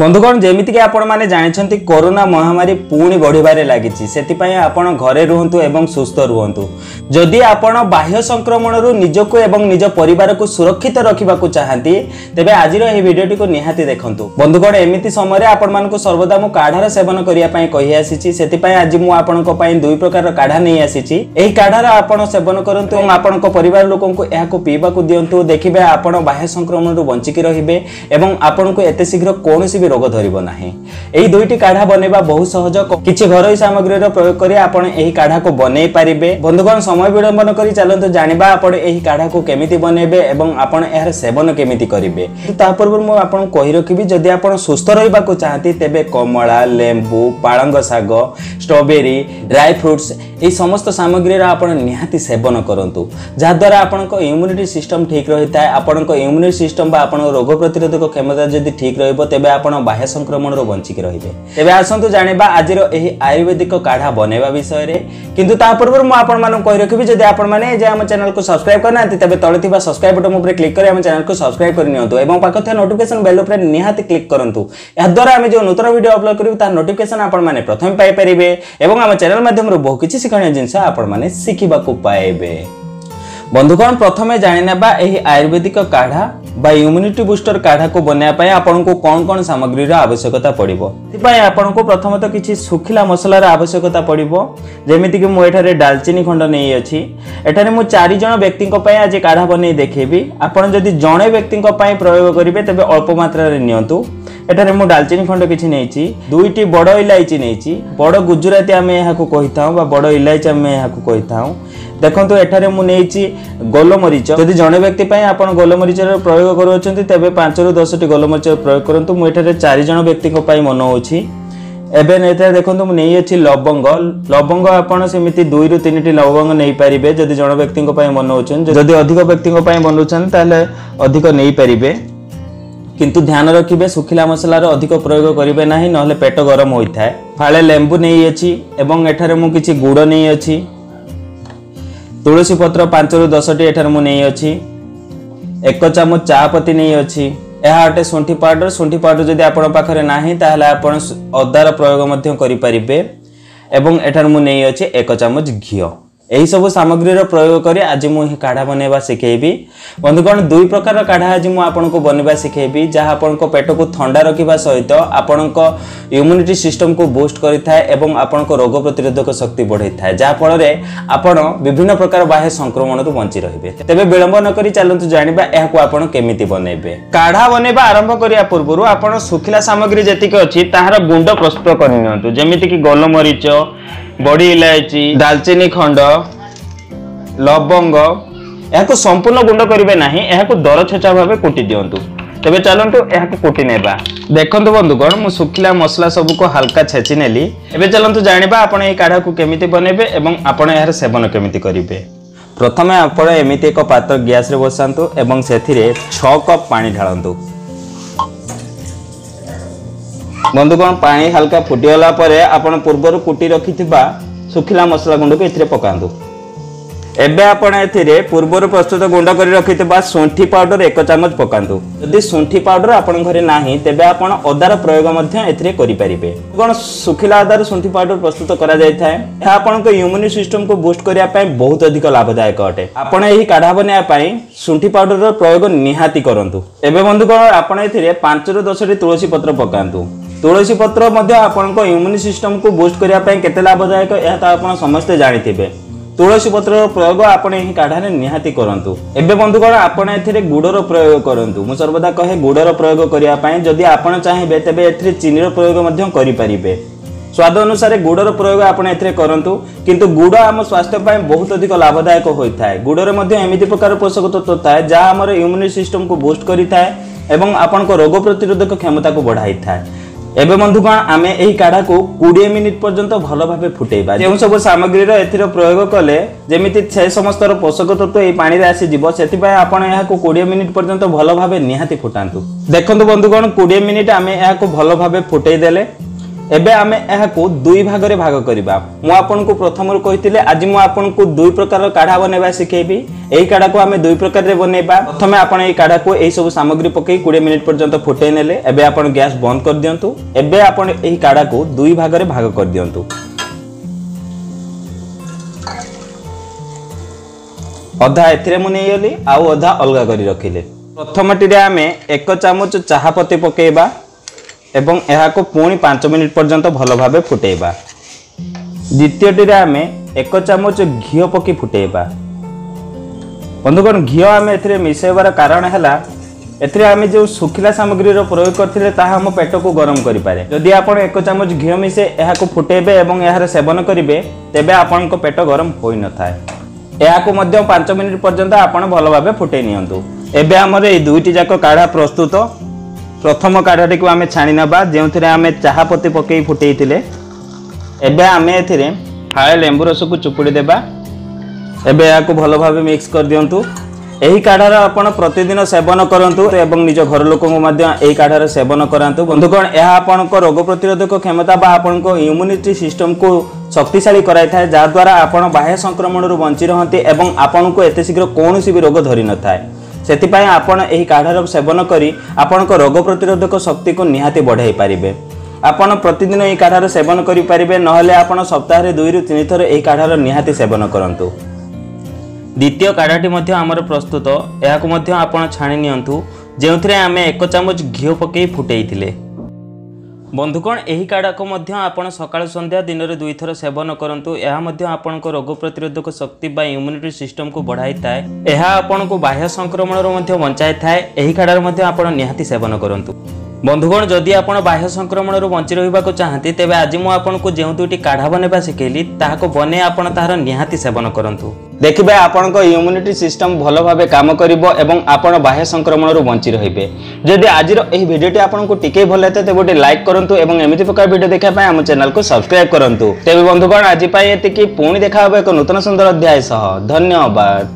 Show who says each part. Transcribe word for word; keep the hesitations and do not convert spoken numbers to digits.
Speaker 1: बंधुगण जमीती कि आपण माने जानिछंती कोरोना महामारी पुणी बढ़िबारे लागिछि सेतिपय आपण घरे रुहंतु एवं सुस्थ रुहंतु। जदि आपण बाह्य संक्रमण रु निजको एवं निज परिवार को सुरक्षित रखिबा को चाहंती तेबे आजिर एही वीडियोटी को निहाती देखंतु। बंधुगण एमिति समय रे आपण मानको सर्वदा मु काढार सेवन करिया पय कहि आसीछि सेतिपय आज मु आपनको पय दुई प्रकार काढा नै आसीछि। एही काढार आपण सेवन करंतु एवं आपनको परिवार लोकन को एहा को पीबा को दियंतु देखिबे आपण बाह्य संक्रमण रु बंचिक रहिबे एवं आपनको एते शीघ्र कोनोसी रोग धरिबो नाही। एही दुईटी काढ़ा बनेबा बहुत सहज किछि घरोई सामग्री रो प्रयोग करी आपण एही काढ़ा को बनै परिबे। बंधुगण समय विलंबन करी चलंतु जानिबा आपण एही काढ़ा को केमिति बनेबे एवं आपण एहार सेवन केमिति करिवे। ता पूर्व मु आपण कहि रखिबी जदि आपण सुस्थ रहिबा को चाहती तेबे कमला लेंबू पाळंग साग स्ट्रॉबेरी ड्राई फ्रूट्स ए समस्त सामग्री रा आपण निहाती सेवन करंतु जा द्वारा आपनको इम्यूनिटी सिस्टम ठीक रहिता आपनको इम्यूनिटी सिस्टम बा आपण रोग प्रतिरोधक क्षमता जदि ठीक रहइबो तेबे आपण बाह्य संक्रमण रो बंचिक रहिबे। तेबे आसंतु जानिबा आजिर एही आयुर्वेदिक काढ़ा बनेबा विषय रे किंतु ता पूर्व मु आपण मानु कहि रखिबी जदि आपण माने जे हम चैनल को सब्सक्राइब करनांती तेबे तळे थिबा सब्सक्राइब बटन ऊपर क्लिक करी हम चैनल को सब्सक्राइब कर नियंतु एवं पाखो थे नोटिफिकेशन बेल ऊपर निहाती क्लिक करंतु। या द्वारा हम जो नूतन वीडियो अपलोड करिबो ता नोटिफिकेशन आपण माने प्रथम पाई परिबे एवं हम चैनल माध्यम रो बहु किछि सिखणीय जिंस आपण माने सिखिबा को पाएबे। बंधुगण प्रथमे जानिनेबा एही आयुर्वेदिक काढ़ा बा इम्यूनिटी बूस्टर काढ़ा को बनया पाए आपन को कौन कौन सामग्री रा आवश्यकता पड़िबो। तिपाय आपन को प्रथमतः किछि सुखिला मसला रा आवश्यकता पड़िबो जेमिति कि मु एठारे दालचीनी खंड नै अछि। एठारे मु चारि जण व्यक्ति को पय आज काढ़ा बनै देखेबी। आपन जदि जणे व्यक्ति को पय प्रयोग करिवे तबे अल्प मात्रा रे नियंतु। एठारे मु दालचीनी खंड किछि नैछि दुईटी बड़ इलायची नैछि बड़ गुजराती आमे एहा को कहिताउ बा बड़ इलायची आमे एहा को कहिताउ। देखंतु एठारे मु नैछि गोलमरीच जदि जणे व्यक्ति पय आपन गोलमरीच रो प्रयोग करूछंती तबे पाँच रु दस टी गोलमरीच प्रयोग करंतु। मु एठारे चारि जण व्यक्ति को पय मन होछि। एबे नेते देखंतु मु नै अछि लवंग लवंग आपन सेमिति दुई रु तीन टी लवंग नै परिबे जदि जण व्यक्ति को पय मन होछन। जदि अधिक व्यक्ति को पय बनउछन ताले अधिक नै परिबे किंतु ध्यान रखिबे सुखिला मसला रो अधिक प्रयोग करिवे नाही नहले पेट गरम होइथाय। फाळे लेंबू नै अछि एवं एठारे मु किछि गुड़ नै अछि। तुलसी पत्र पाँच रु दस टी एठार मु नै अछि। एक चामच चापत्ती नै अछि। एहा अटे सुंठी पाउडर सुंठी पाउडर जदि आपण पाखरे नाही ताहले आपण अदार प्रयोग मध्य करि परिबे एवं एठार मु नै अछि एक चामच घियो। एही सब सामग्री रो प्रयोग करी आज मु ही काढ़ा बनेबा सिखेबी। बंधुगण दुई प्रकार रो काढ़ा आज मु आपन को बनेबा सिखेबी जहा आपन को पेट को ठंडा रखिबा सहित आपन को इम्यूनिटी सिस्टम को बूस्ट करिथाय एवं आपन को रोग प्रतिरोधक शक्ति बढ़ाइथाय जा फल रे आपन विभिन्न प्रकार बाह्य संक्रमण रु बंची रहिबे। तबे विलंब न करी चलंतु जानिबा एहा को आपन केमिति बनेबे। काढ़ा बनेबा आरंभ करिया पूर्वरु आपन सुखिला सामग्री जेतिक अछि ताहार गुंड प्रस्तुत करि नियंतु जेमिति कि गोलमरीच बड़ी इलायची दालचीनी खंड लवंग एहाको संपूर्ण गुंड करिवे नाही एहाको दर छेचा भाबे कुटी दियंतु। तबे चलंतु एहाको कुटी नेबा। देखंतु बंधुगण मु सुखिला मसला सब को हल्का छेची नेली। एबे चलंतु जानिबा आपण ए काढ़ा को केमिति बनेबे एवं आपण एहार सेवन केमिति करिवे। प्रथमे आपण एमिति एक पात्र गैस रे बसांतु एवं सेथिरे छह कप पानी ढालंतु। बंधुगण पानी हल्का फुटीगला परे आपण पूर्वरु कुटी रखिथिबा सुखिला मसला गुंड को एथिरे पकांतु। एबे आपण एथिरे पूर्वरु प्रस्तुत गुंड करि रखिथिबा सुंठी पाउडर एक चम्मच पकांतु। यदि सुंठी पाउडर आपण घरे नाही तेबे आपण अदार प्रयोग मध्य एथिरे करि परिबे। कोन सुखिला अदार सुंठी पाउडर प्रस्तुत करा जाय थाए एहा आपण को इम्यूनिटी सिस्टम को बूस्ट करिया पय बहुत अधिक लाभदायक अटे। आपण एही काढ़ा बनिया पय सुंठी पाउडर रो प्रयोग निहाती करंतु। एबे बंधुगण आपण एथिरे पाँच रु दस टी तुलसी पत्र पकांतु। तुलसी पत्र मध्य आपण को इम्यूनिटी सिस्टम को बूस्ट करिया पय केते लाभदायक एहा त आपण समस्त जानिथिबे। तुलसी पत्र प्रयोग आपण एही काढ़ाने निहाती करंतु। एबे बंधुगण आपण एथिरे गुड़र प्रयोग करंतु। मु सर्वदा कहे गुड़र प्रयोग करिया पय जदि आपण चाहिबे तबे एथिरे चीनीर प्रयोग मध्य करि परिबे। स्वाद अनुसार गुड़र प्रयोग आपण एथिरे करंतु किंतु गुड़ हम स्वास्थ्य पय बहुत अधिक लाभदायक होइथाय। गुड़रे मध्य एमिति प्रकार पोषक तत्व थाए जा हमर इम्यूनिटी सिस्टम को बूस्ट करिथाय एवं आपण को रोग प्रतिरोधक क्षमता को बढ़ाइथाय। एबे बंधुगण आमे एही काढ़ा को बीस मिनिट पर्यंत भलो भाबे फुटेबा। जेउ सब सामग्री रो एथिरो प्रयोग कले जेमिति छे समस्त रो पोषक तत्व एही पानी रे आसी जिवो सेतिपय आपण एहा को बीस मिनिट पर्यंत भलो भाबे निहाती फुटांतु। देखंतु बंधुगण बीस मिनिट आमे एहा को भलो भाबे फुटेई देले। एबे आमे एहाकू दुई भाग रे भाग करिबा। मु आपनकू प्रथम रु कहितिले आज मु आपनकू दुई प्रकार काढ़ा बनेबा सिखेबी। एही काढ़ा को आमे दुई प्रकार रे बनेबा। प्रथमे आपण एही काढ़ा को एही सब सामग्री पकई बीस मिनिट पर्यंत फुटै नेले। एबे आपण गैस बंद कर दियंतु। एबे आपण एही काढ़ा को दुई भाग रे भाग कर दियंतु। अधा एथिरे मु नै यली आउ अधा अलगा करी रखिले। प्रथमटी रे आमे एक चामच चाहा पत्ती पकेइबा एवं यह को पुणी पांच मिनिट पर्यंत भल भाव फुटेबा। द्वितीयटी आमे एक चामच घी पकी फुटेबा। बंधुगण घी आम ए मिसेबार कारण है एथिरे आमे जो सुखिला सामग्री रो प्रयोग करथिले ताहा हम पेट को गरम करि पारे। जदि आपण एक चामच घी मिसे यह को फुटेबे एवं यार सेवन करिवे तेबे आपण को पेट गरम होई न थाए। यह को मध्य पांच मिनिट पर्यंत आपण भल भाव फुटे नियंतु। एबे हमर ए दुईटी जाक काढ़ा प्रस्तुत। प्रथम काढ़ाटी को आमे छाणी नबा जो आमे चाहा पत्ती पकई फुटई थिले। एबे आमे एथिरे फाळे लेंबु रस को चुपुड़ी देबा। एबे या को भल भाव मिक्स कर दियंतु। एही काढ़ार आपण प्रतिदिन सेवन करंतु एवं निज घर लोक को मध्य एही काढ़ार सेवन करंतु। बंधुगण यह आपण को रोग प्रतिरोधक क्षमता बा आपण को इम्यूनिटी सिस्टम को शक्तिशाली कराई थाए जा द्वारा आपण बाह्य संक्रमण रु बंची रहंती एवं आपण को एते शीघ्र कोनोसी भी रोग धरि न थाए। सेतिपाई आपण एही काढ़ार सेवन करी आपण को रोग प्रतिरोधक शक्ति को निहाती बढ़ाई पारिबे। आपण प्रतिदिन एही काढ़ार सेवन करि पारिबे नहले आपण सप्ताह रे दुई रु तीन थर एही काढ़ार निहाती सेवन करंतु। द्वितीय काढ़ाटी मध्य आमर प्रस्तुत। एहा को मध्य आपण छाणी नियंतु जेउथरे आमे एक चामच घी पकई फुटेई थिले। बंधुगण एही काढ़ा को मध्य आपण सकाळ संध्या दिन रे दुई थर सेवन करंतु। एहा मध्य आपण को रोग प्रतिरोधक शक्ति बा इम्यूनिटी सिस्टम को बढ़ाई थाए। एहा आपण को बाह्य संक्रमण रो मध्य बंचाई थाए। एही काढ़ार मध्य आपण निहाती सेवन करंतु। बंधुगण जदि आपण बाह्य संक्रमण रो बंची रहिबा को चाहंती तेबे आज मु आपण को जेउ दुटी काढ़ा बनेबा सिखेली ताहा को बने आपण ताहार निहाती सेवन करंतु। देखिबे आपण को इम्यूनिटी सिस्टम भलो भाबे काम करिवो एवं आपण बाह्य संक्रमण रो बंची रहिबे। जदि आज रो एही भिडियोटी आपण को टिके भल हेते तेबे गोटे लाइक करंतु एवं एमिति प्रकार वीडियो देखा पय हम चैनल को सब्सक्राइब करंतु। तेबे बंधुगण आज पय एतिकी पुणी देखा होबे एक नूतन सुंदर अध्याय सह। धन्यवाद।